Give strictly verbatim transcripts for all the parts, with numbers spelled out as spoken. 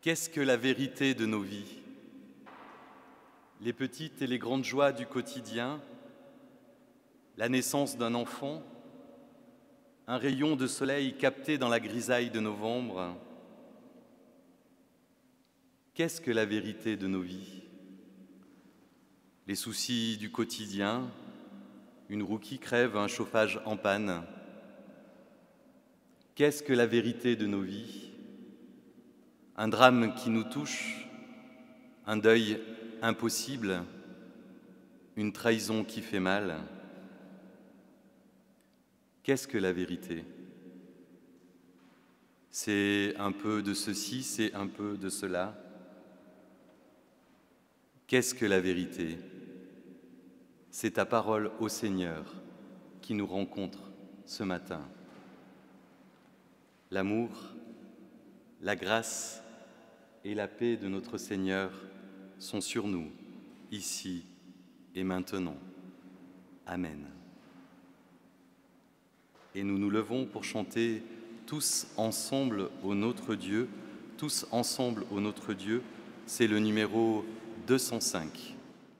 Qu'est-ce que la vérité de nos vies? Les petites et les grandes joies du quotidien, la naissance d'un enfant, un rayon de soleil capté dans la grisaille de novembre. Qu'est-ce que la vérité de nos vies? Les soucis du quotidien, une roue qui crève, un chauffage en panne. Qu'est-ce que la vérité de nos vies? Un drame qui nous touche, un deuil impossible, une trahison qui fait mal. Qu'est-ce que la vérité? C'est un peu de ceci, c'est un peu de cela. Qu'est-ce que la vérité? C'est ta parole ô Seigneur qui nous rencontre ce matin. L'amour, la grâce et la paix de notre Seigneur sont sur nous, ici et maintenant. Amen. Et nous nous levons pour chanter tous ensemble au Notre Dieu, tous ensemble au Notre Dieu, c'est le numéro deux cent cinq.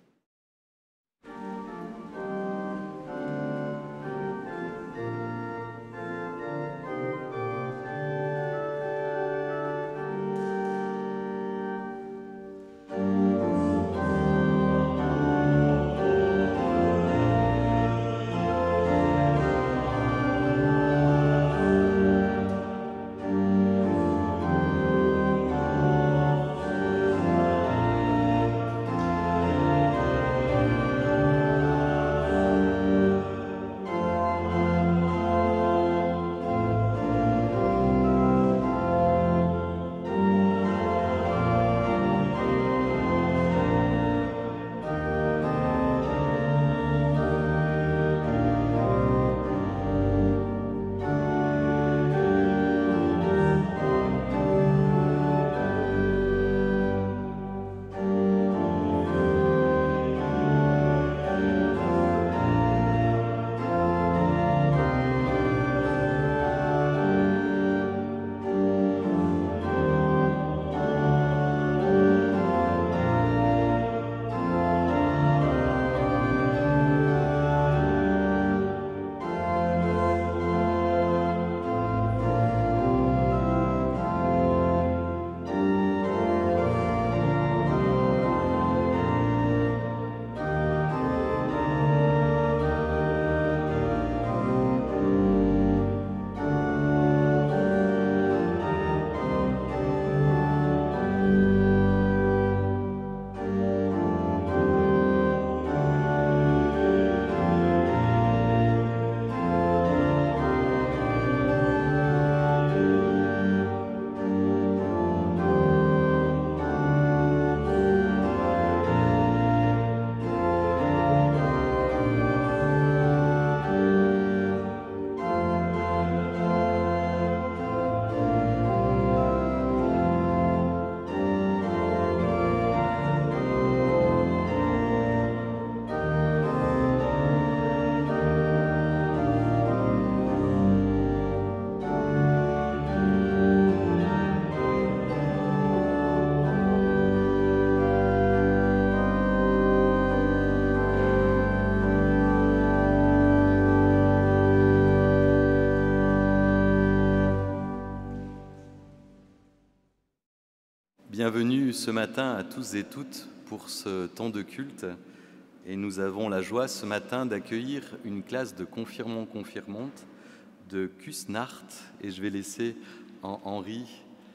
Bienvenue ce matin à tous et toutes pour ce temps de culte. Et nous avons la joie ce matin d'accueillir une classe de confirmants-confirmantes de Küsnacht. Et je vais laisser en Henri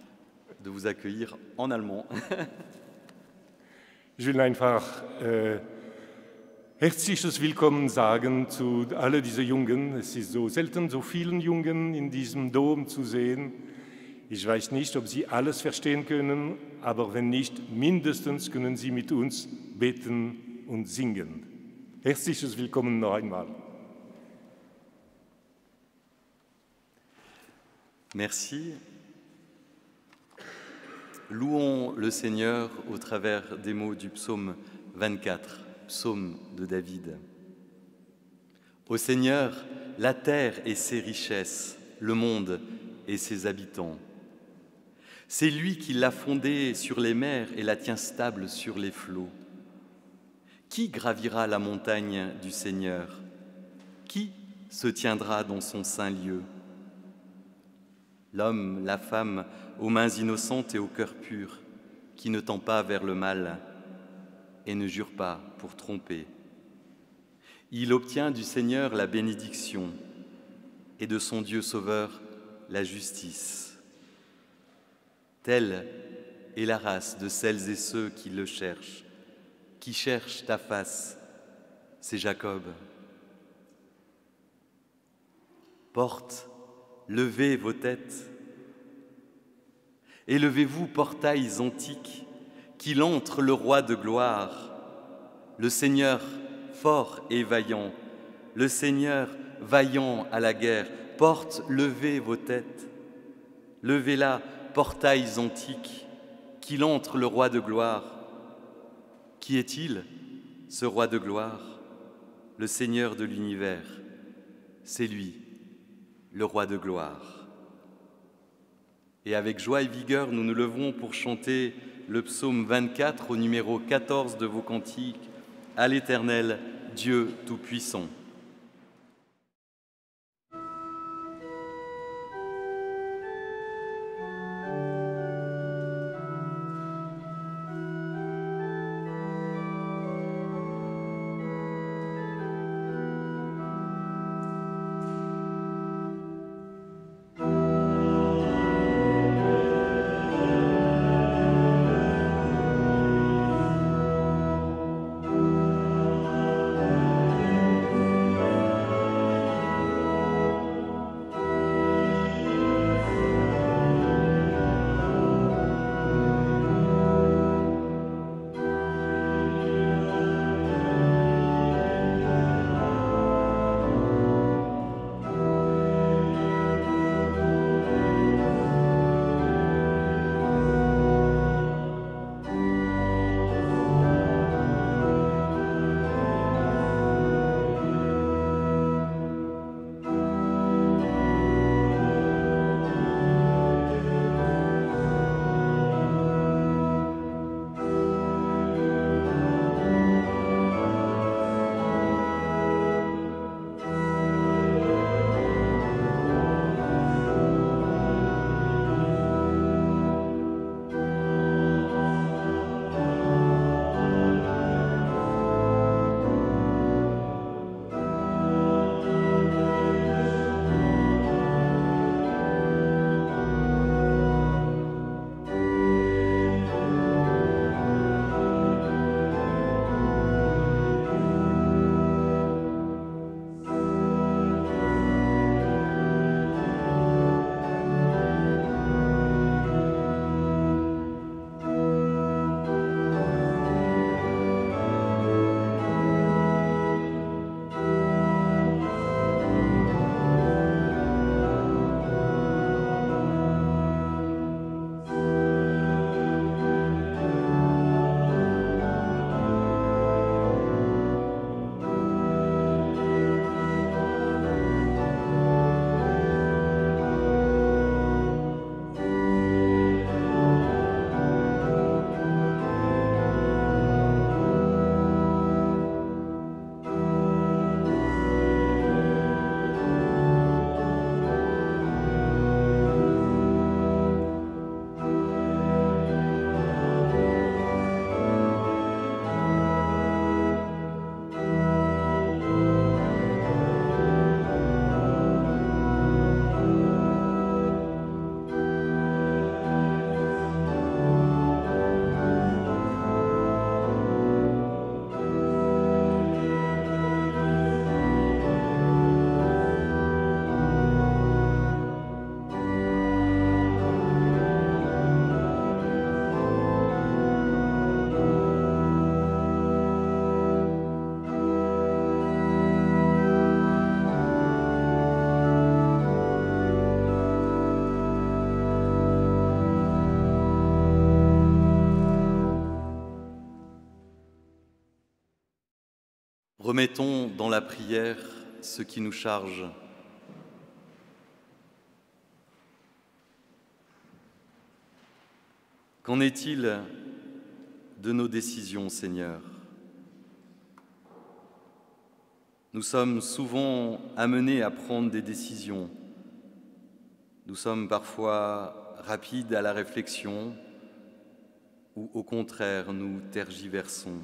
de vous accueillir en allemand. Ich will einfach äh, herzliches Willkommen sagen zu alle diese Jungen. Es ist so selten, so vielen Jungen in diesem Dom zu sehen. Ich weiß nicht, ob Sie alles verstehen können, aber wenn nicht, mindestens können Sie mit uns beten und singen. Herzliches Willkommen noch einmal. Merci. Louons le Seigneur au travers des mots du psaume vingt-quatre, psaume de David. Ô Seigneur, la terre et ses richesses, le monde et ses habitants. C'est lui qui l'a fondée sur les mers et la tient stable sur les flots. Qui gravira la montagne du Seigneur? Qui se tiendra dans son saint lieu? L'homme, la femme, aux mains innocentes et au cœur pur, qui ne tend pas vers le mal et ne jure pas pour tromper. Il obtient du Seigneur la bénédiction et de son Dieu sauveur la justice. Telle est la race de celles et ceux qui le cherchent, qui cherchent ta face, c'est Jacob. Portes, levez vos têtes. Élevez-vous, portails antiques, qu'il entre le roi de gloire, le Seigneur fort et vaillant, le Seigneur vaillant à la guerre. Portes, levez vos têtes. Levez-la, portails antiques, qu'il entre le roi de gloire. Qui est-il, ce roi de gloire? Le Seigneur de l'univers, c'est lui, le roi de gloire. Et avec joie et vigueur, nous nous levons pour chanter le psaume vingt-quatre au numéro quatorze de vos cantiques, à l'Éternel, Dieu Tout-Puissant. Remettons dans la prière ce qui nous charge. Qu'en est-il de nos décisions, Seigneur? Nous sommes souvent amenés à prendre des décisions. Nous sommes parfois rapides à la réflexion ou au contraire nous tergiversons.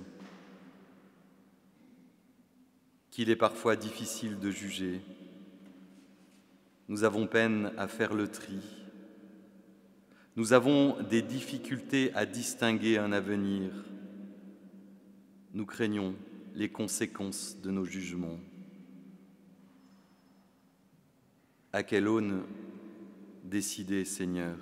Qu'il est parfois difficile de juger. Nous avons peine à faire le tri. Nous avons des difficultés à distinguer un avenir. Nous craignons les conséquences de nos jugements. À quelle aune décider, Seigneur?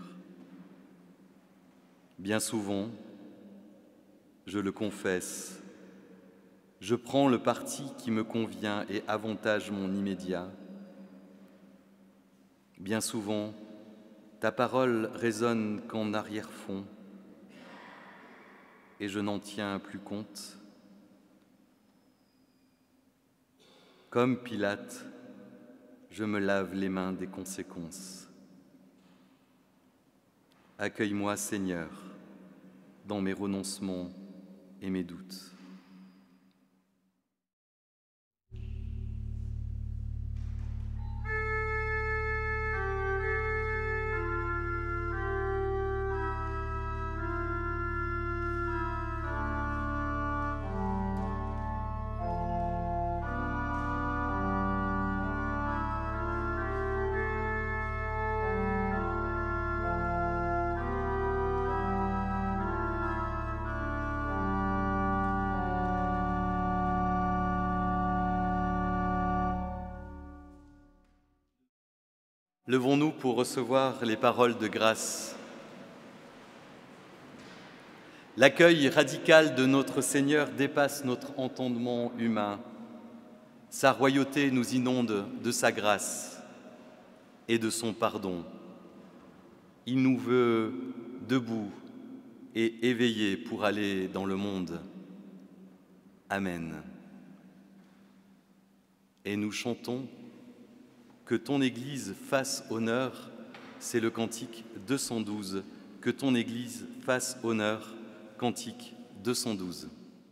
Bien souvent, je le confesse, je prends le parti qui me convient et avantage mon immédiat. Bien souvent, ta parole résonne qu'en arrière-fond, et je n'en tiens plus compte. Comme Pilate, je me lave les mains des conséquences. Accueille-moi, Seigneur, dans mes renoncements et mes doutes. Levons-nous pour recevoir les paroles de grâce. L'accueil radical de notre Seigneur dépasse notre entendement humain. Sa royauté nous inonde de sa grâce et de son pardon. Il nous veut debout et éveillés pour aller dans le monde. Amen. Et nous chantons que ton Église fasse honneur, c'est le cantique deux cent douze. Que ton Église fasse honneur, cantique deux cent douze.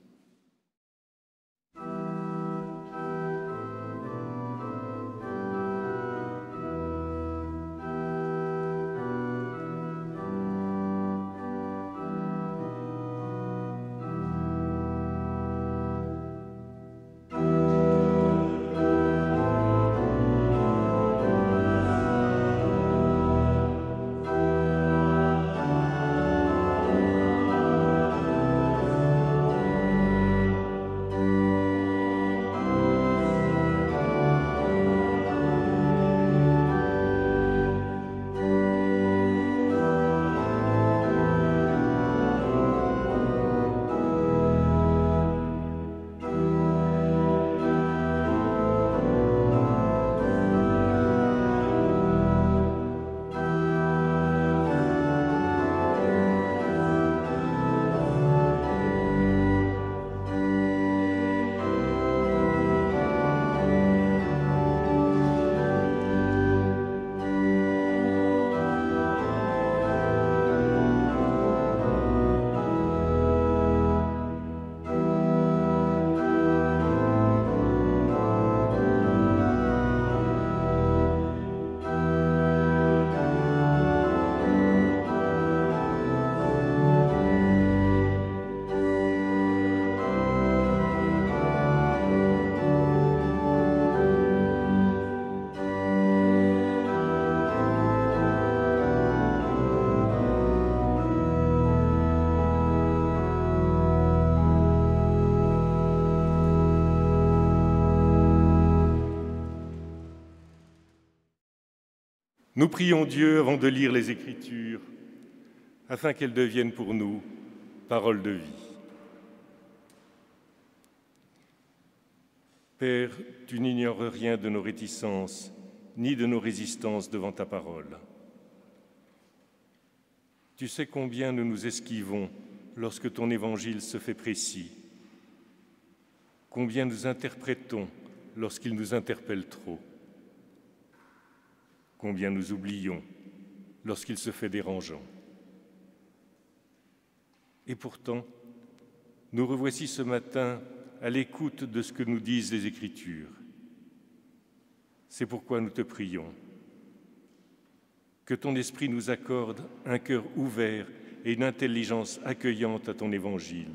Nous prions Dieu avant de lire les Écritures, afin qu'elles deviennent pour nous paroles de vie. Père, tu n'ignores rien de nos réticences, ni de nos résistances devant ta parole. Tu sais combien nous nous esquivons lorsque ton évangile se fait précis, combien nous interprétons lorsqu'il nous interpelle trop, combien nous oublions lorsqu'il se fait dérangeant. Et pourtant, nous revoici ce matin à l'écoute de ce que nous disent les Écritures. C'est pourquoi nous te prions. Que ton esprit nous accorde un cœur ouvert et une intelligence accueillante à ton évangile.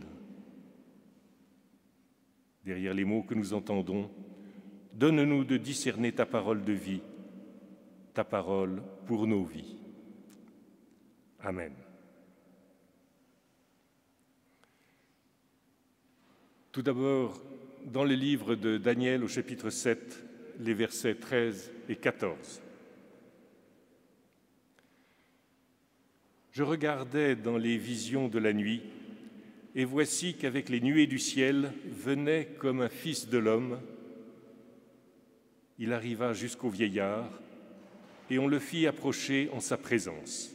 Derrière les mots que nous entendons, donne-nous de discerner ta parole de vie, ta parole pour nos vies. Amen. Tout d'abord, dans le livre de Daniel au chapitre sept, les versets treize et quatorze. Je regardais dans les visions de la nuit, et voici qu'avec les nuées du ciel venait comme un fils de l'homme. Il arriva jusqu'au vieillard, et on le fit approcher en sa présence.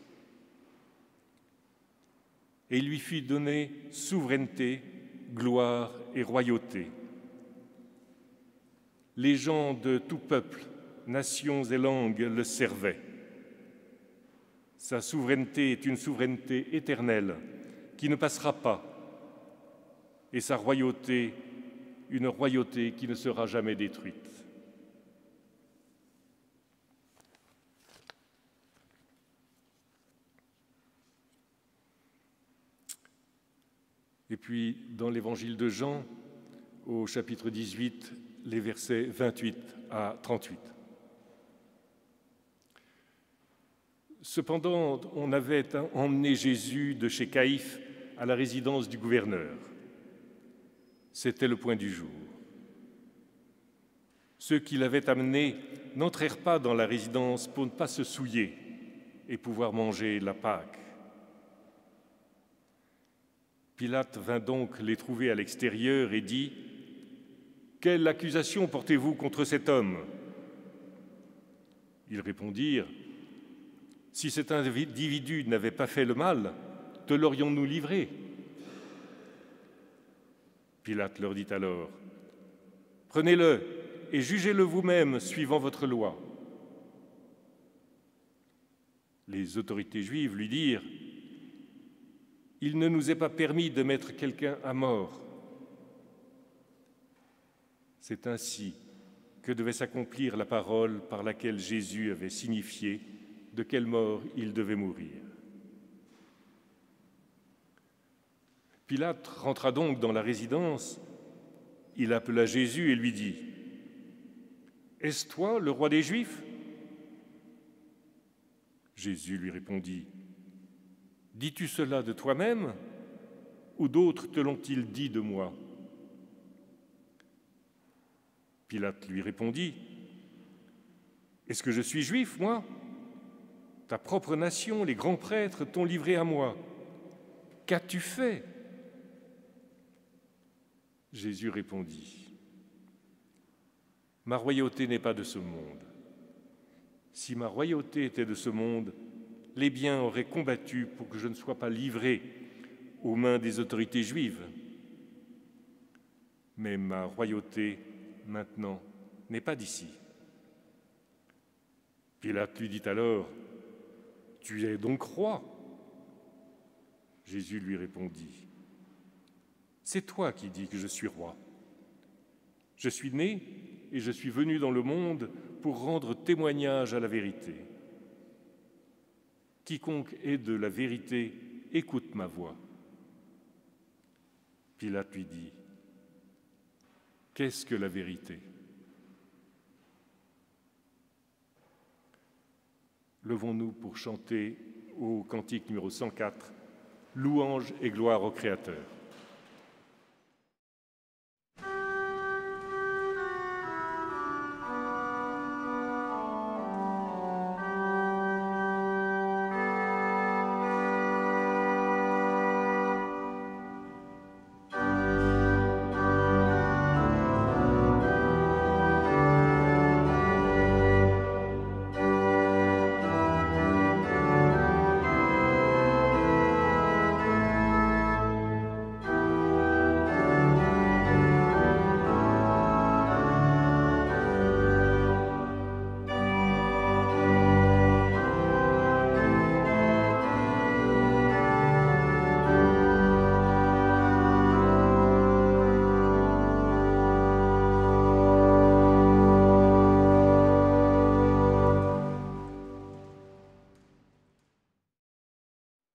Et il lui fut donné souveraineté, gloire et royauté. Les gens de tout peuple, nations et langues le servaient. Sa souveraineté est une souveraineté éternelle qui ne passera pas, et sa royauté, une royauté qui ne sera jamais détruite. Et puis, dans l'évangile de Jean, au chapitre dix-huit, les versets vingt-huit à trente-huit. Cependant, on avait emmené Jésus de chez Caïphe à la résidence du gouverneur. C'était le point du jour. Ceux qui l'avaient amené n'entrèrent pas dans la résidence pour ne pas se souiller et pouvoir manger la Pâque. Pilate vint donc les trouver à l'extérieur et dit : « Quelle accusation portez-vous contre cet homme ?» Ils répondirent : « Si cet individu n'avait pas fait le mal, te l'aurions-nous livré ?» Pilate leur dit alors : « Prenez-le et jugez-le vous-même suivant votre loi. » Les autorités juives lui dirent : « Il ne nous est pas permis de mettre quelqu'un à mort. » C'est ainsi que devait s'accomplir la parole par laquelle Jésus avait signifié de quelle mort il devait mourir. Pilate rentra donc dans la résidence. Il appela Jésus et lui dit : « Est-ce toi le roi des Juifs ?» Jésus lui répondit : « Dis-tu cela de toi-même, ou d'autres te l'ont-ils dit de moi ?» Pilate lui répondit : « Est-ce que je suis juif, moi ? Ta propre nation, les grands prêtres, t'ont livré à moi. Qu'as-tu fait ?» Jésus répondit : « Ma royauté n'est pas de ce monde. Si ma royauté était de ce monde, les biens auraient combattu pour que je ne sois pas livré aux mains des autorités juives. Mais ma royauté, maintenant, n'est pas d'ici. » Pilate lui dit alors : « Tu es donc roi ?» Jésus lui répondit : « C'est toi qui dis que je suis roi. Je suis né et je suis venu dans le monde pour rendre témoignage à la vérité. Quiconque est de la vérité, écoute ma voix. » Pilate lui dit : « Qu'est-ce que la vérité ? » Levons-nous pour chanter au cantique numéro cent quatre, « Louange et gloire au Créateur ».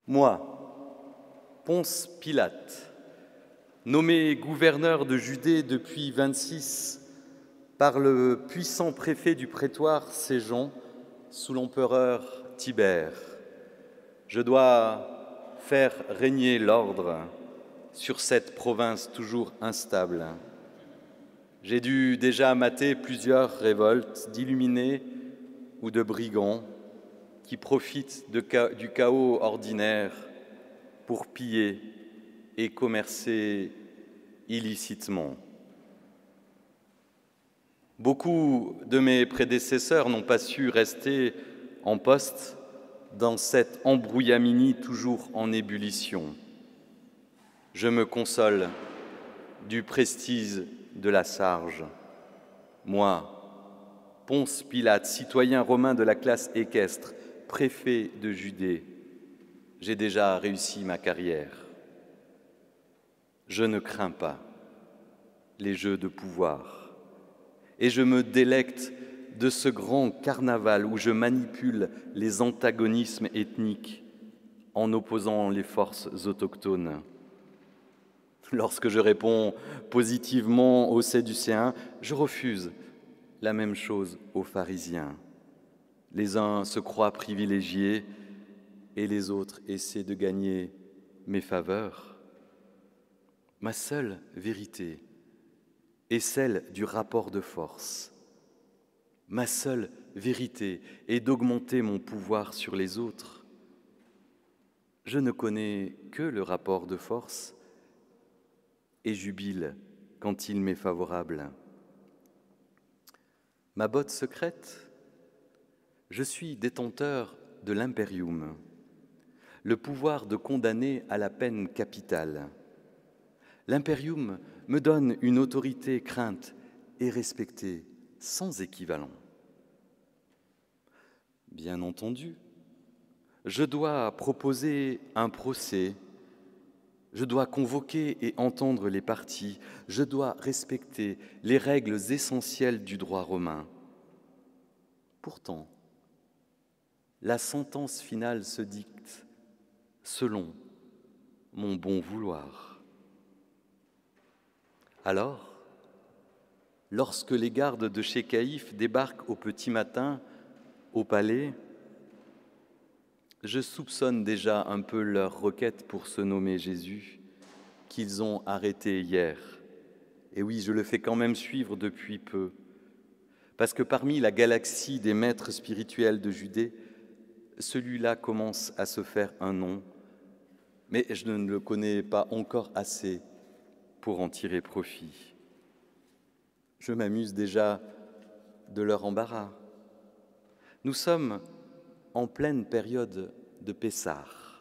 Moi, Ponce Pilate, nommé gouverneur de Judée depuis vingt-six par le puissant préfet du prétoire Séjon sous l'empereur Tibère, je dois faire régner l'ordre sur cette province toujours instable. J'ai dû déjà mater plusieurs révoltes d'illuminés ou de brigands qui profitent de ca- du chaos ordinaire pour piller et commercer illicitement. Beaucoup de mes prédécesseurs n'ont pas su rester en poste dans cette embrouillamini toujours en ébullition. Je me console du prestige de la Sarge. Moi, Ponce Pilate, citoyen romain de la classe équestre, préfet de Judée, j'ai déjà réussi ma carrière. Je ne crains pas les jeux de pouvoir et je me délecte de ce grand carnaval où je manipule les antagonismes ethniques en opposant les forces autochtones. Lorsque je réponds positivement aux Sadducéens, je refuse la même chose aux pharisiens. Les uns se croient privilégiés et les autres essaient de gagner mes faveurs. Ma seule vérité est celle du rapport de force. Ma seule vérité est d'augmenter mon pouvoir sur les autres. Je ne connais que le rapport de force et jubile quand il m'est favorable. Ma botte secrète, je suis détenteur de l'imperium, le pouvoir de condamner à la peine capitale. L'imperium me donne une autorité crainte et respectée sans équivalent. Bien entendu, je dois proposer un procès, je dois convoquer et entendre les parties, je dois respecter les règles essentielles du droit romain. Pourtant, la sentence finale se dicte selon mon bon vouloir. Alors, lorsque les gardes de chez Caïphe débarquent au petit matin au palais, je soupçonne déjà un peu leur requête pour se nommer Jésus, qu'ils ont arrêté hier. Et oui, je le fais quand même suivre depuis peu, parce que parmi la galaxie des maîtres spirituels de Judée, celui-là commence à se faire un nom, mais je ne le connais pas encore assez pour en tirer profit. Je m'amuse déjà de leur embarras. Nous sommes en pleine période de Pessah,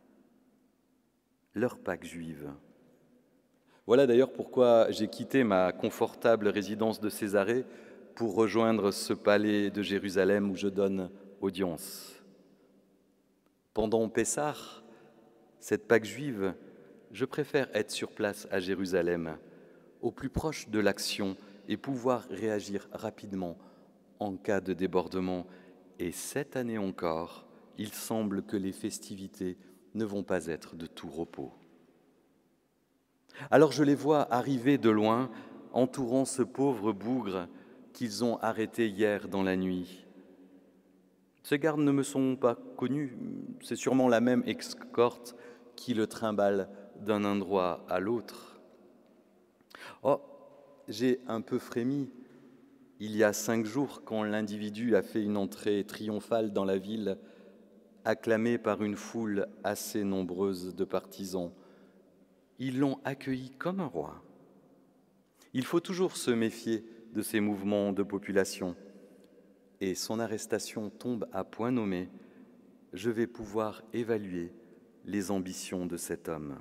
leur Pâque juive. Voilà d'ailleurs pourquoi j'ai quitté ma confortable résidence de Césarée pour rejoindre ce palais de Jérusalem où je donne audience. Pendant Pessah, cette Pâque juive, je préfère être sur place à Jérusalem, au plus proche de l'action et pouvoir réagir rapidement en cas de débordement. Et cette année encore, il semble que les festivités ne vont pas être de tout repos. Alors je les vois arriver de loin, entourant ce pauvre bougre qu'ils ont arrêté hier dans la nuit. Ces gardes ne me sont pas connus, c'est sûrement la même escorte qui le trimballe d'un endroit à l'autre. Oh, j'ai un peu frémi il y a cinq jours quand l'individu a fait une entrée triomphale dans la ville, acclamé par une foule assez nombreuse de partisans. Ils l'ont accueilli comme un roi. Il faut toujours se méfier de ces mouvements de population. Et son arrestation tombe à point nommé, je vais pouvoir évaluer les ambitions de cet homme.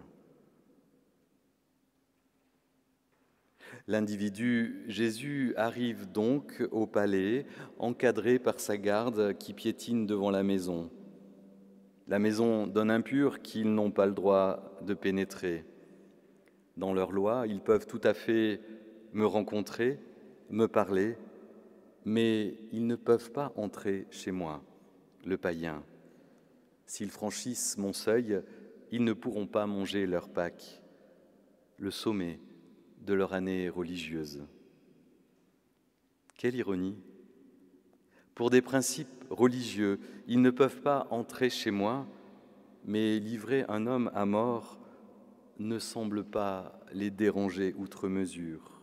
L'individu Jésus arrive donc au palais, encadré par sa garde qui piétine devant la maison. La maison d'un impur qu'ils n'ont pas le droit de pénétrer. Dans leur loi, ils peuvent tout à fait me rencontrer, me parler, mais ils ne peuvent pas entrer chez moi, le païen. S'ils franchissent mon seuil, ils ne pourront pas manger leur Pâques, le sommet de leur année religieuse. Quelle ironie! Pour des principes religieux, ils ne peuvent pas entrer chez moi, mais livrer un homme à mort ne semble pas les déranger outre mesure.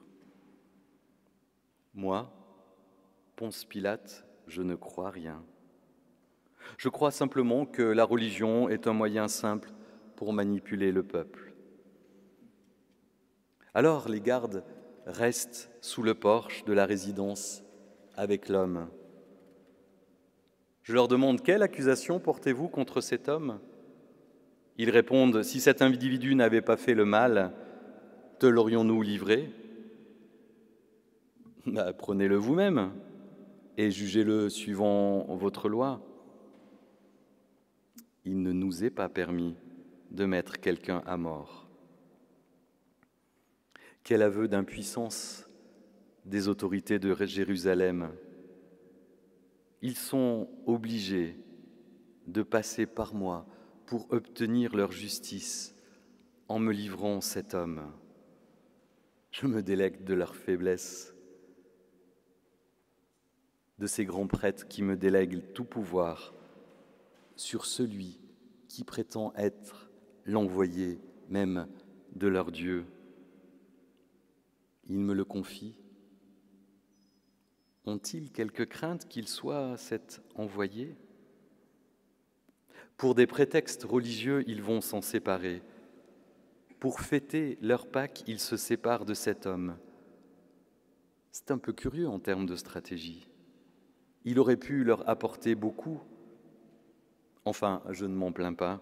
Moi, Ponce Pilate, je ne crois rien. Je crois simplement que la religion est un moyen simple pour manipuler le peuple. Alors les gardes restent sous le porche de la résidence avec l'homme. Je leur demande: quelle accusation portez-vous contre cet homme? Ils répondent: si cet individu n'avait pas fait le mal, te l'aurions-nous livré? Bah, prenez-le vous-même et jugez-le suivant votre loi. Il ne nous est pas permis de mettre quelqu'un à mort. Quel aveu d'impuissance des autorités de Jérusalem! Ils sont obligés de passer par moi pour obtenir leur justice en me livrant cet homme. Je me délecte de leur faiblesse, de ces grands prêtres qui me délèguent tout pouvoir sur celui qui prétend être l'envoyé même de leur Dieu. Ils me le confient. Ont-ils quelque crainte qu'il soit cet envoyé? Pour des prétextes religieux, ils vont s'en séparer. Pour fêter leur Pâques, ils se séparent de cet homme. C'est un peu curieux en termes de stratégie. Il aurait pu leur apporter beaucoup. Enfin, je ne m'en plains pas.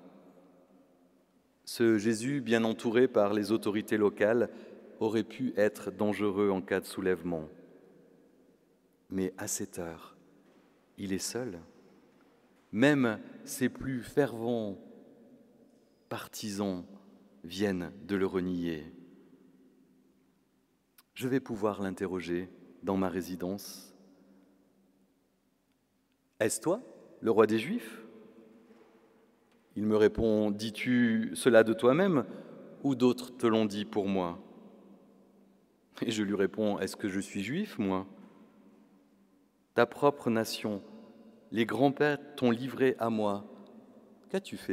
Ce Jésus, bien entouré par les autorités locales, aurait pu être dangereux en cas de soulèvement. Mais à cette heure, il est seul. Même ses plus fervents partisans viennent de le renier. Je vais pouvoir l'interroger dans ma résidence. « Est-ce toi, le roi des Juifs ?» Il me répond: « Dis-tu cela de toi-même ou d'autres te l'ont dit pour moi ?» Et je lui réponds: « Est-ce que je suis juif, moi ? Ta propre nation, les grands-pères t'ont livré à moi. Qu'as-tu fait ?»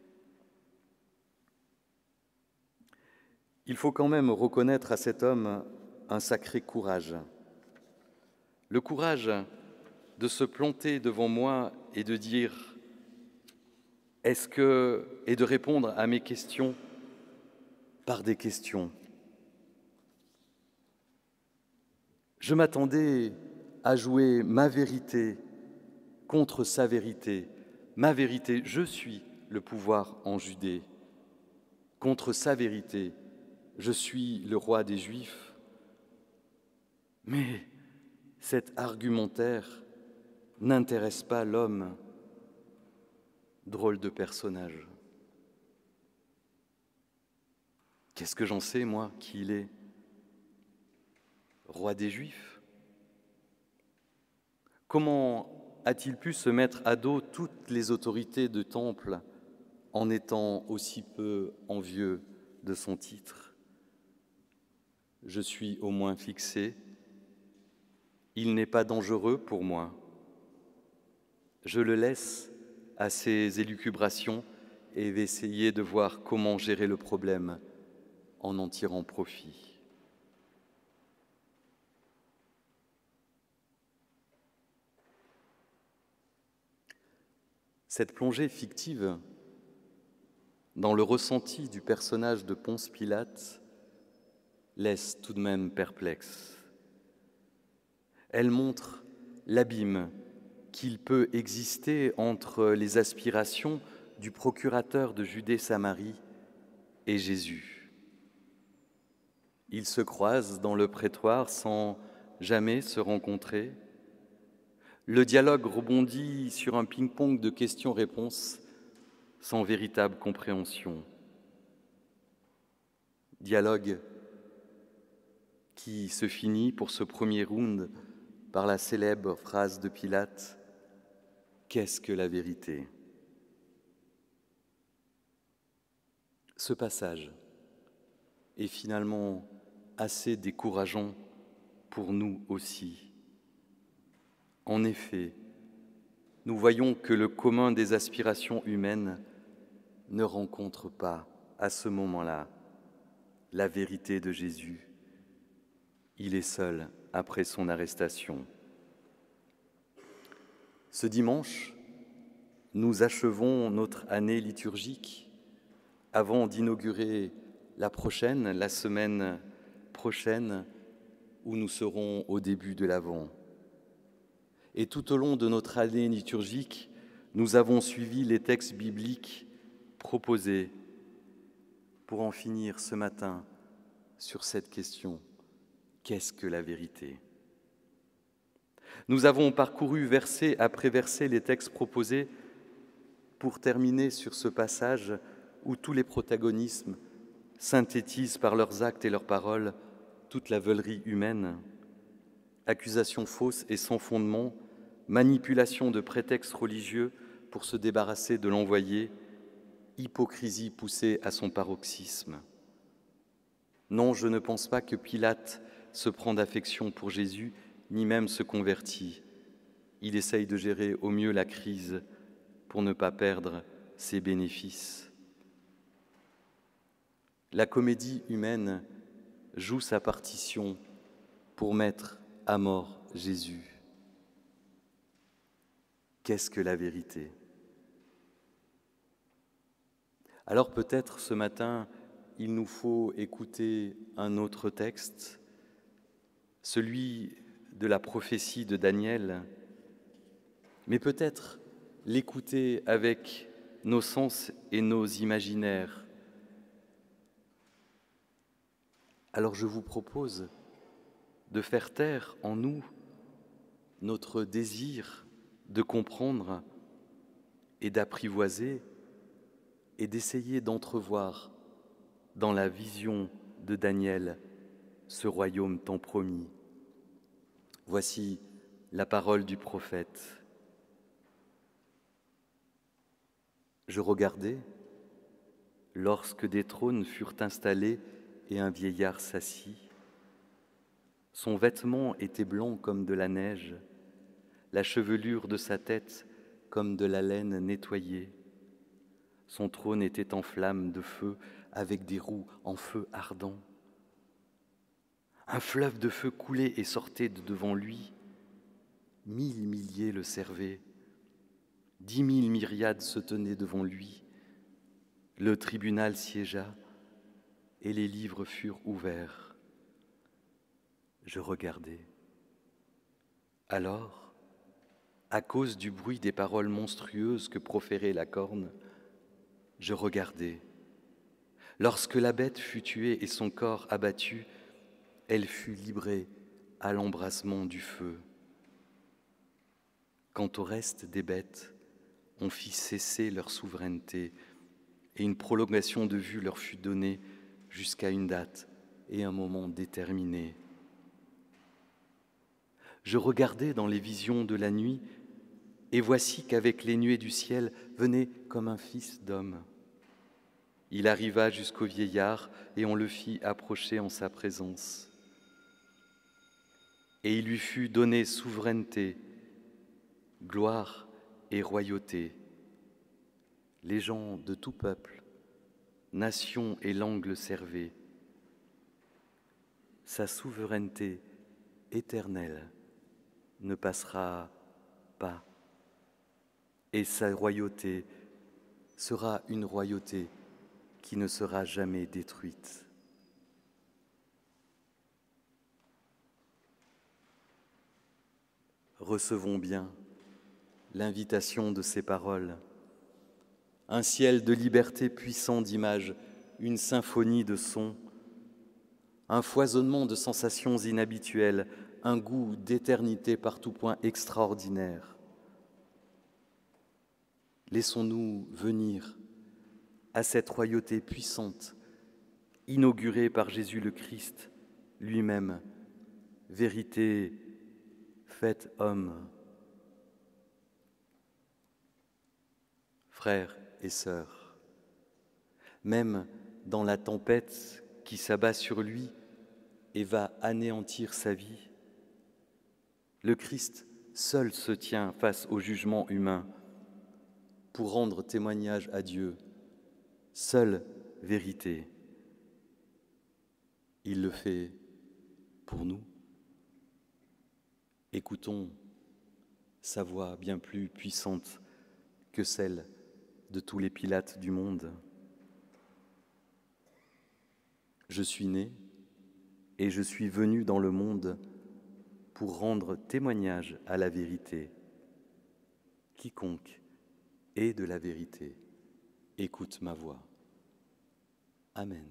Il faut quand même reconnaître à cet homme un sacré courage. Le courage de se planter devant moi et de dire « est-ce que… » et de répondre à mes questions par des questions. Je m'attendais à jouer ma vérité contre sa vérité. Ma vérité, je suis le pouvoir en Judée. Contre sa vérité, je suis le roi des Juifs. Mais cet argumentaire n'intéresse pas l'homme. Drôle de personnage. Qu'est-ce que j'en sais, moi, qui il est? Roi des Juifs? Comment a-t-il pu se mettre à dos toutes les autorités de temple en étant aussi peu envieux de son titre? Je suis au moins fixé. Il n'est pas dangereux pour moi. Je le laisse à ses élucubrations et vais essayer de voir comment gérer le problème en en tirant profit. Cette plongée fictive dans le ressenti du personnage de Ponce Pilate laisse tout de même perplexe. Elle montre l'abîme qu'il peut exister entre les aspirations du procurateur de Judée-Samarie et Jésus. Ils se croisent dans le prétoire sans jamais se rencontrer. Le dialogue rebondit sur un ping-pong de questions-réponses sans véritable compréhension. Dialogue qui se finit pour ce premier round par la célèbre phrase de Pilate: « Qu'est-ce que la vérité ?» Ce passage est finalement assez décourageant pour nous aussi. En effet, nous voyons que le commun des aspirations humaines ne rencontre pas à ce moment-là la vérité de Jésus. Il est seul après son arrestation. Ce dimanche, nous achevons notre année liturgique avant d'inaugurer la prochaine, la semaine prochaine, où nous serons au début de l'Avent. Et tout au long de notre année liturgique, nous avons suivi les textes bibliques proposés pour en finir ce matin sur cette question. Qu'est-ce que la vérité ? Nous avons parcouru verset après verset les textes proposés pour terminer sur ce passage où tous les protagonismes synthétisent par leurs actes et leurs paroles toute la veulerie humaine, accusations fausses et sans fondement, manipulation de prétextes religieux pour se débarrasser de l'envoyé, hypocrisie poussée à son paroxysme. Non, je ne pense pas que Pilate se prend d'affection pour Jésus, ni même se convertit. Il essaye de gérer au mieux la crise pour ne pas perdre ses bénéfices. La comédie humaine joue sa partition pour mettre à mort Jésus. Qu'est-ce que la vérité ? Alors peut-être ce matin, il nous faut écouter un autre texte, celui de la prophétie de Daniel, mais peut-être l'écouter avec nos sens et nos imaginaires. Alors je vous propose de faire taire en nous notre désir de comprendre et d'apprivoiser et d'essayer d'entrevoir dans la vision de Daniel ce royaume tant promis. Voici la parole du prophète. Je regardais, lorsque des trônes furent installés et un vieillard s'assit. Son vêtement était blanc comme de la neige, la chevelure de sa tête comme de la laine nettoyée. Son trône était en flammes de feu, avec des roues en feu ardent. Un fleuve de feu coulait et sortait de devant lui. Mille milliers le servaient. Dix mille myriades se tenaient devant lui. Le tribunal siégea et les livres furent ouverts. Je regardais. Alors, à cause du bruit des paroles monstrueuses que proférait la corne, je regardais. Lorsque la bête fut tuée et son corps abattu, elle fut livrée à l'embrasement du feu. Quant au reste des bêtes, on fit cesser leur souveraineté et une prolongation de vue leur fut donnée jusqu'à une date et un moment déterminés. Je regardais dans les visions de la nuit et voici qu'avec les nuées du ciel venait comme un fils d'homme. Il arriva jusqu'au vieillard et on le fit approcher en sa présence. Et il lui fut donné souveraineté, gloire et royauté. Les gens de tout peuple, nation et langue le servaient. Sa souveraineté éternelle ne passera pas, et sa royauté sera une royauté qui ne sera jamais détruite. Recevons bien l'invitation de ces paroles. Un ciel de liberté puissant d'images, une symphonie de sons, un foisonnement de sensations inhabituelles, un goût d'éternité par tout point extraordinaire. Laissons-nous venir à cette royauté puissante, inaugurée par Jésus le Christ lui-même, vérité faite homme. Frères et sœurs, même dans la tempête qui s'abat sur lui et va anéantir sa vie. Le Christ seul se tient face au jugement humain pour rendre témoignage à Dieu, seule vérité. Il le fait pour nous. Écoutons sa voix bien plus puissante que celle de tous les Pilates du monde. Je suis né et je suis venu dans le monde pour rendre témoignage à la vérité. Quiconque est de la vérité, écoute ma voix. Amen.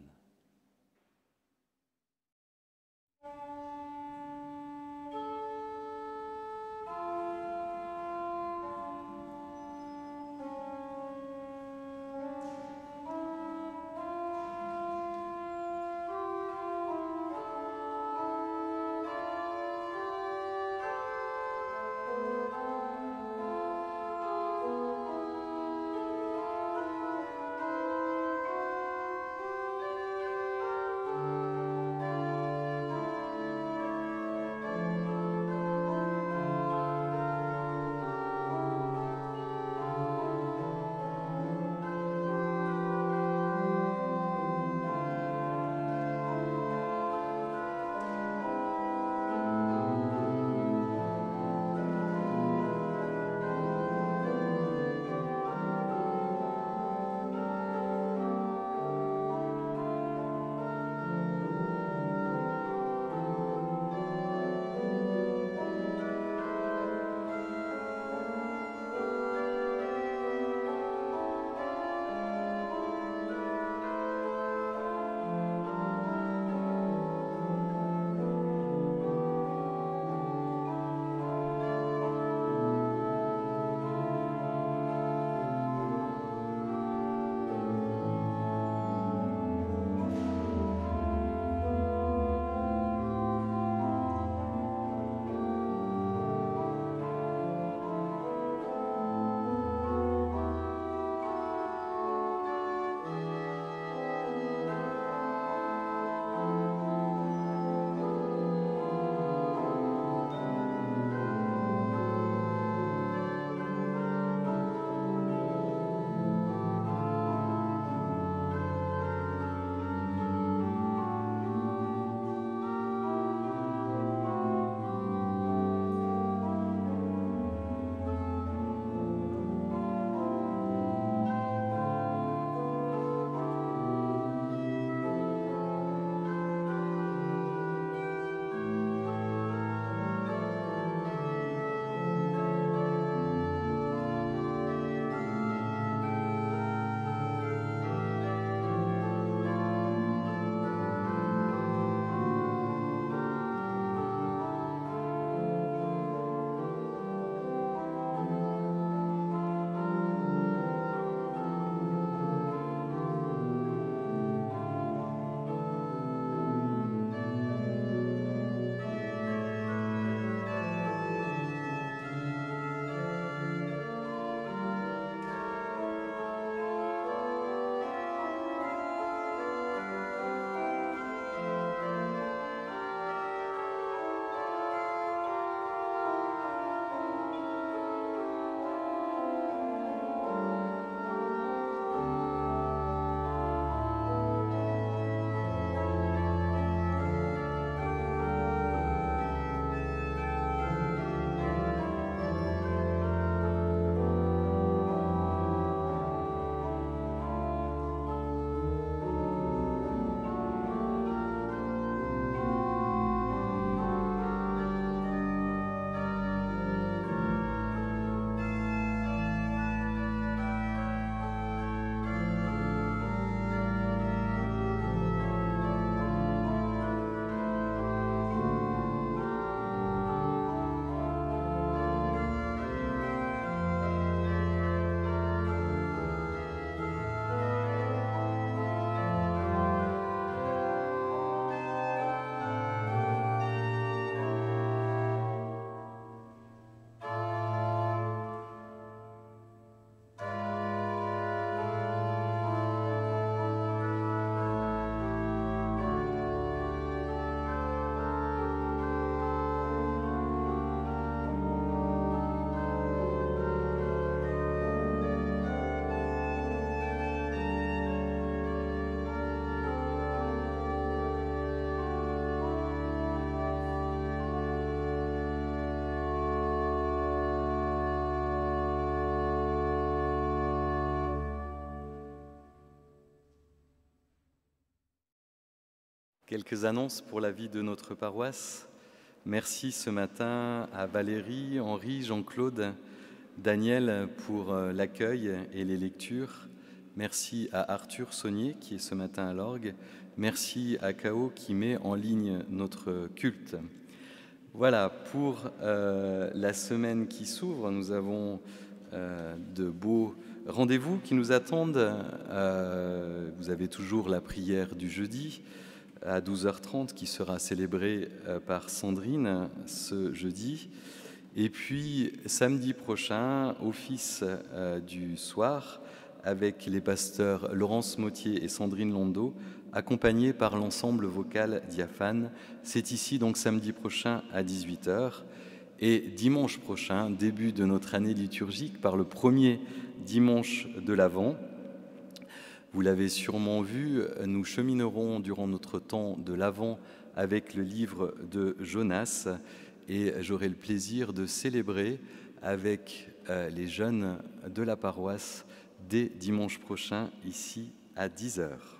Quelques annonces pour la vie de notre paroisse. Merci ce matin à Valérie, Henri, Jean-Claude, Daniel pour l'accueil et les lectures. Merci à Arthur Saunier qui est ce matin à l'orgue. Merci à K O qui met en ligne notre culte. Voilà, pour euh, la semaine qui s'ouvre, nous avons euh, de beaux rendez-vous qui nous attendent. Euh, vous avez toujours la prière du jeudi à douze heures trente qui sera célébrée euh, par Sandrine ce jeudi. Et puis samedi prochain, office euh, du soir avec les pasteurs Laurence Mottier et Sandrine Londeau, accompagnés par l'ensemble vocal diaphane. C'est ici donc samedi prochain à dix-huit heures. Et dimanche prochain, début de notre année liturgique, par le premier dimanche de l'Avent. Vous l'avez sûrement vu, nous cheminerons durant notre temps de l'Avent avec le livre de Jonas et j'aurai le plaisir de célébrer avec les jeunes de la paroisse dès dimanche prochain, ici à dix heures.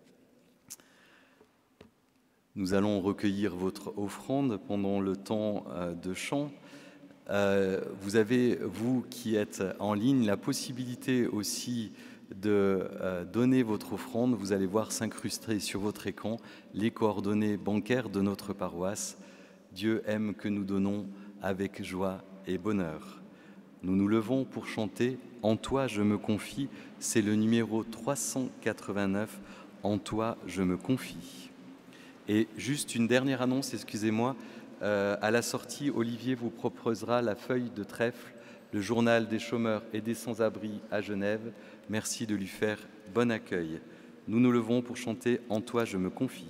Nous allons recueillir votre offrande pendant le temps de chant. Euh, vous avez, vous qui êtes en ligne, la possibilité aussi de euh, donner votre offrande. Vous allez voir s'incruster sur votre écran les coordonnées bancaires de notre paroisse. Dieu aime que nous donnons avec joie et bonheur. Nous nous levons pour chanter « En toi je me confie ». C'est le numéro trois cent quatre-vingt-neuf « En toi je me confie ». Et juste une dernière annonce, excusez-moi, euh, à la sortie, Olivier vous proposera la feuille de trèfle, le journal des chômeurs et des sans-abri à Genève. Merci de lui faire bon accueil. Nous nous levons pour chanter « En toi je me confie ».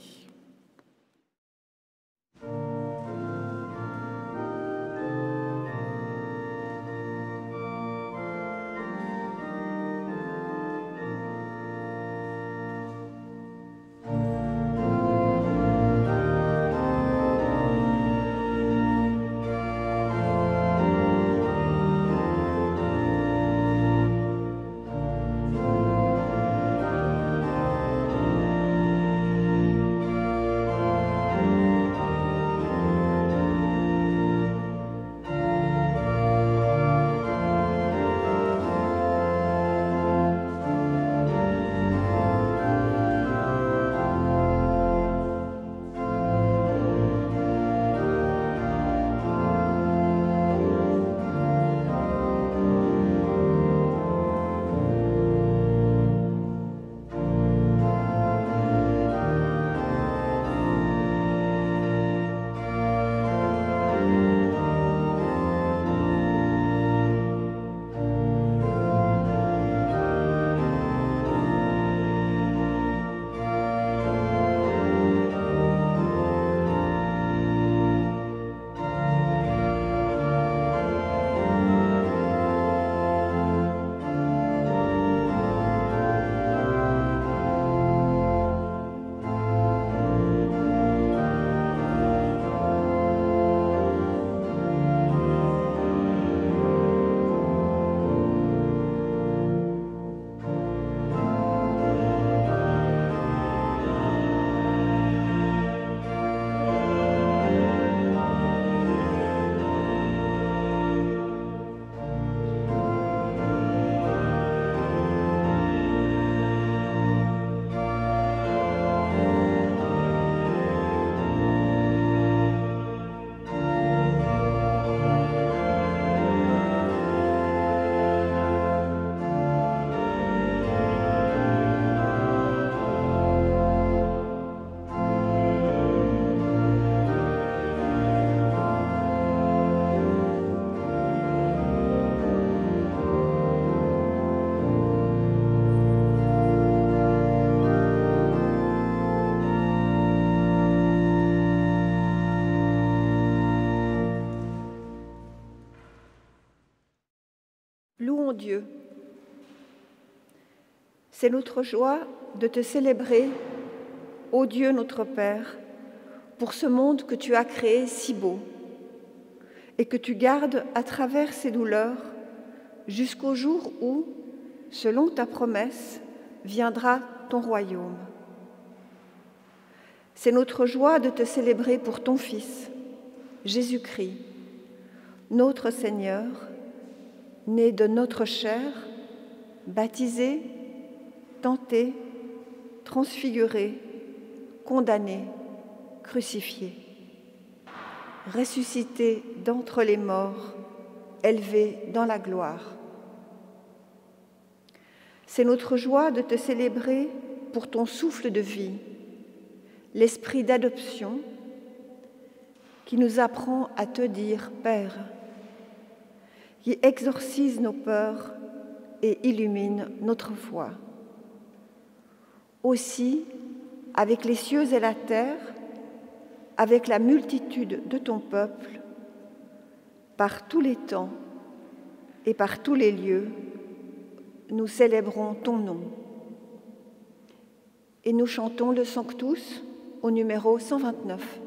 Louons Dieu. C'est notre joie de te célébrer, ô Dieu notre Père, pour ce monde que tu as créé si beau et que tu gardes à travers ses douleurs jusqu'au jour où, selon ta promesse, viendra ton royaume. C'est notre joie de te célébrer pour ton Fils, Jésus-Christ, notre Seigneur, né de notre chair, baptisé, tenté, transfiguré, condamné, crucifié, ressuscité d'entre les morts, élevé dans la gloire. C'est notre joie de te célébrer pour ton souffle de vie, l'esprit d'adoption qui nous apprend à te dire « Père », qui exorcise nos peurs et illumine notre foi. Aussi, avec les cieux et la terre, avec la multitude de ton peuple, par tous les temps et par tous les lieux, nous célébrons ton nom. Et nous chantons le Sanctus au numéro cent vingt-neuf.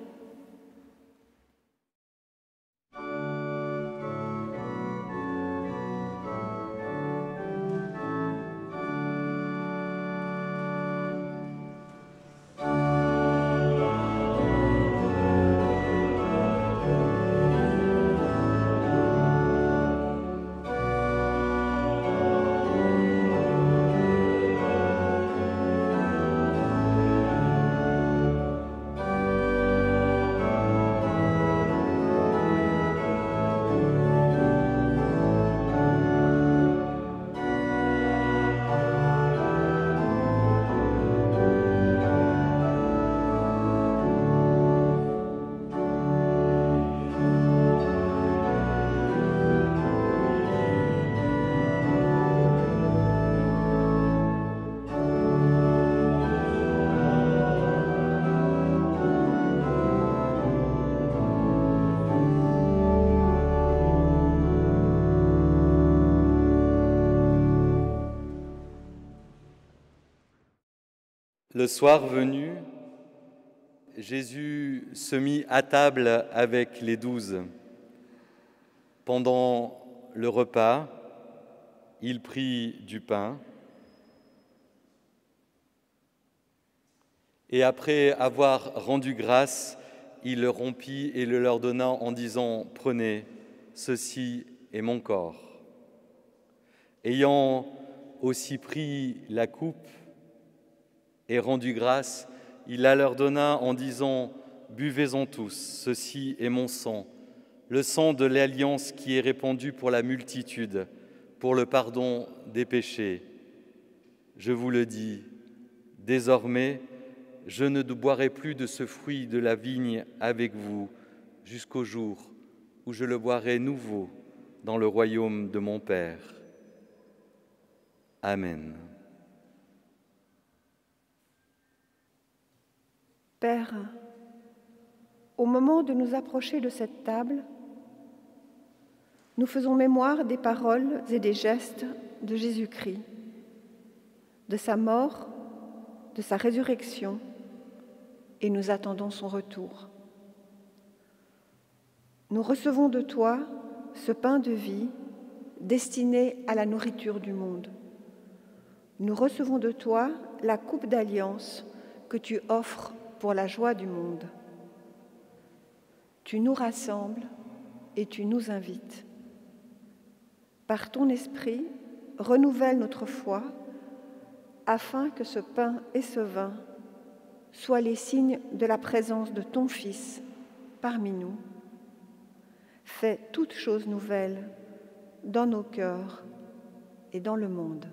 Le soir venu, Jésus se mit à table avec les douze. Pendant le repas, il prit du pain et après avoir rendu grâce, il le rompit et le leur donna en disant « Prenez, ceci est mon corps ». Ayant aussi pris la coupe et rendu grâce, il la leur donna en disant « Buvez-en tous, ceci est mon sang, le sang de l'alliance qui est répandu pour la multitude, pour le pardon des péchés. Je vous le dis, désormais, je ne boirai plus de ce fruit de la vigne avec vous jusqu'au jour où je le boirai nouveau dans le royaume de mon Père. Amen. Père, au moment de nous approcher de cette table, nous faisons mémoire des paroles et des gestes de Jésus-Christ, de sa mort, de sa résurrection, et nous attendons son retour. Nous recevons de toi ce pain de vie destiné à la nourriture du monde. Nous recevons de toi la coupe d'alliance que tu offres pour la joie du monde. Tu nous rassembles et tu nous invites. Par ton esprit, renouvelle notre foi afin que ce pain et ce vin soient les signes de la présence de ton Fils parmi nous. Fais toutes choses nouvelles dans nos cœurs et dans le monde.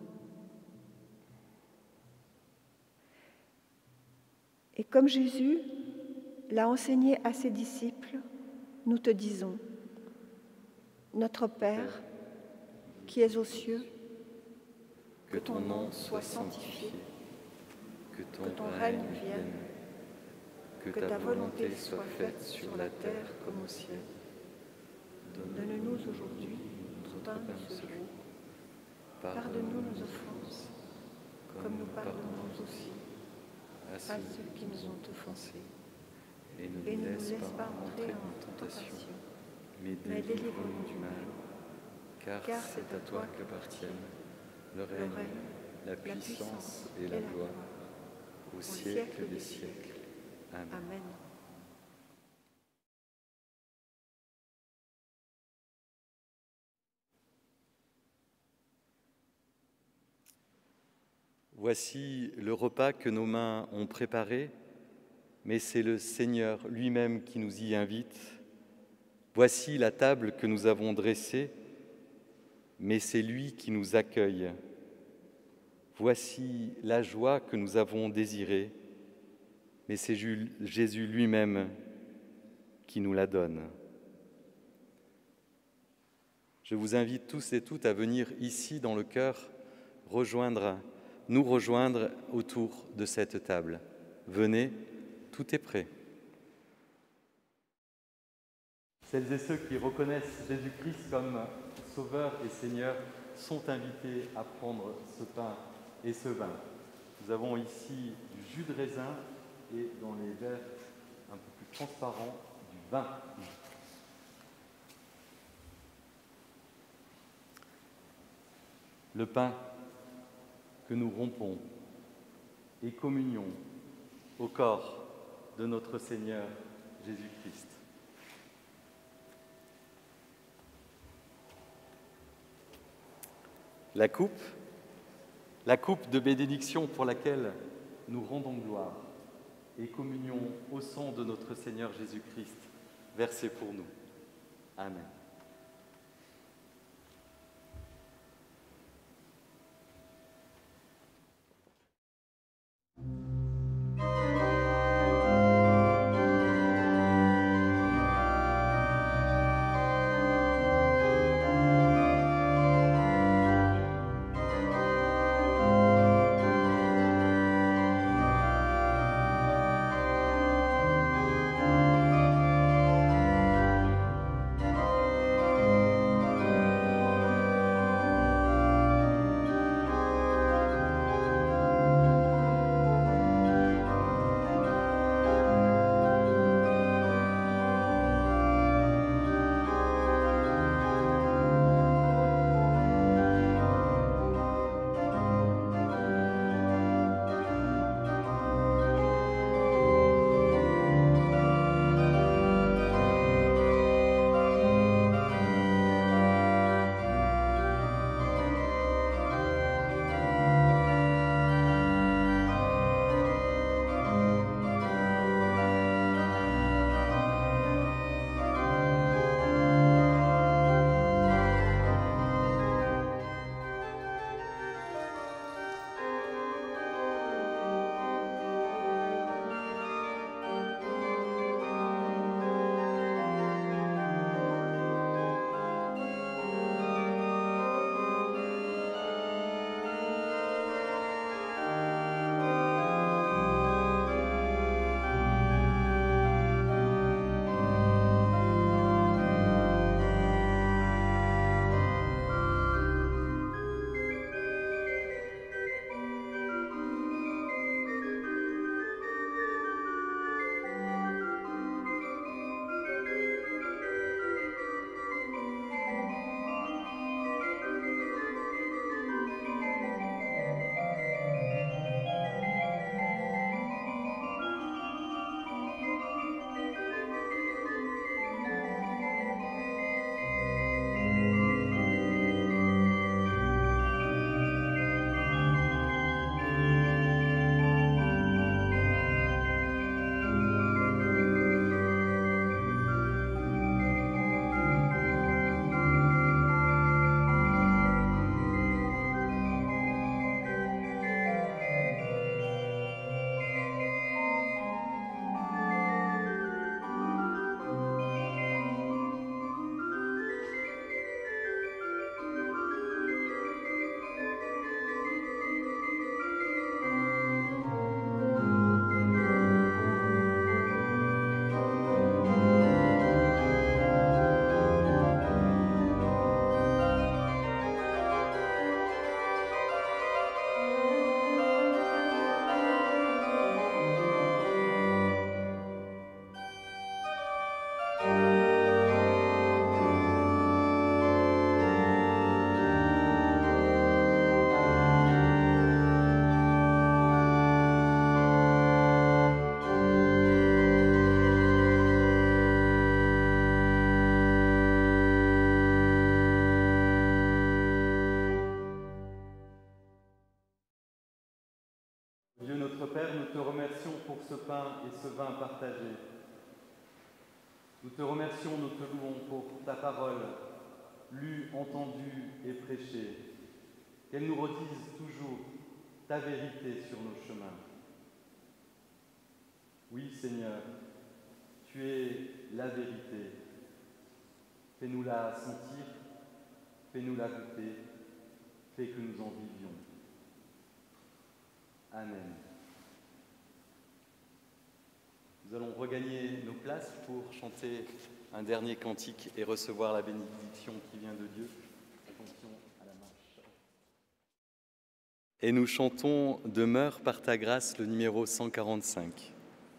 Et comme Jésus l'a enseigné à ses disciples, nous te disons, Notre Père, qui es aux cieux, que ton nom soit sanctifié, que ton, que ton règne règne vienne, que ta volonté soit faite sur la terre comme au ciel. Donne-nous aujourd'hui notre pain de ce jour. Pardonne-nous nos offenses, comme nous pardonnons aussi à ceux qui nous ont offensés. Et ne Et nous ne nous laisse laisse pas pas entrer entrer en en tentation, tentation, mais mais délivre-nous délivre-nous du mal. Car, car c'est à toi qu'appartiennent le le règne, règne, la puissance et la gloire, au au siècle siècle des des siècles. Amen. Amen. Voici le repas que nos mains ont préparé, mais c'est le Seigneur lui-même qui nous y invite. Voici la table que nous avons dressée, mais c'est lui qui nous accueille. Voici la joie que nous avons désirée, mais c'est Jésus lui-même qui nous la donne. Je vous invite tous et toutes à venir ici dans le cœur rejoindre, nous rejoindre autour de cette table. Venez, tout est prêt. Celles et ceux qui reconnaissent Jésus-Christ comme Sauveur et Seigneur sont invités à prendre ce pain et ce vin. Nous avons ici du jus de raisin et dans les verres un peu plus transparents, du vin. Le pain que nous rompons et communion au corps de notre Seigneur Jésus-Christ. La coupe, la coupe de bénédiction pour laquelle nous rendons gloire et communion au sang de notre Seigneur Jésus-Christ, versé pour nous. Amen. Dieu notre Père, nous te remercions pour ce pain et ce vin partagés. Nous te remercions, nous te louons pour ta parole, lue, entendue et prêchée. Qu'elle nous redise toujours ta vérité sur nos chemins. Oui, Seigneur, tu es la vérité. Fais-nous la sentir, fais-nous la goûter, fais que nous en vivions. Amen. Nous allons regagner nos places pour chanter un dernier cantique et recevoir la bénédiction qui vient de Dieu. Attention à la marche. Et nous chantons « Demeure par ta grâce » le numéro cent quarante-cinq.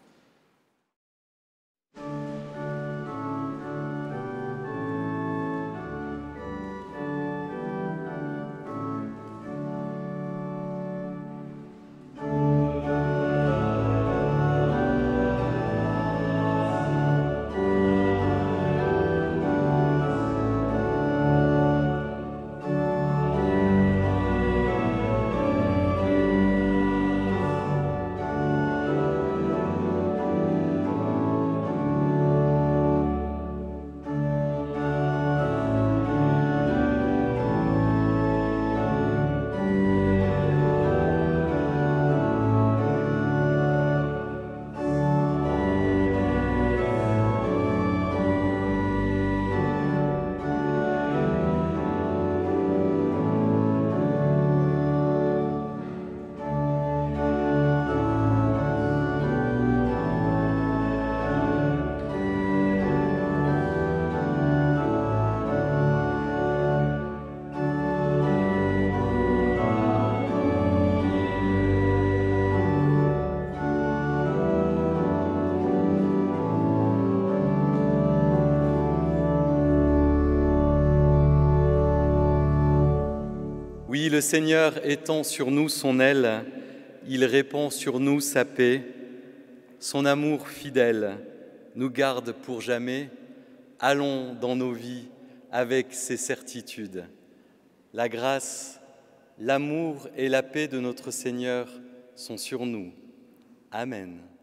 Oui, le Seigneur étend sur nous son aile, il répand sur nous sa paix. Son amour fidèle nous garde pour jamais. Allons dans nos vies avec ces certitudes. La grâce, l'amour et la paix de notre Seigneur sont sur nous. Amen.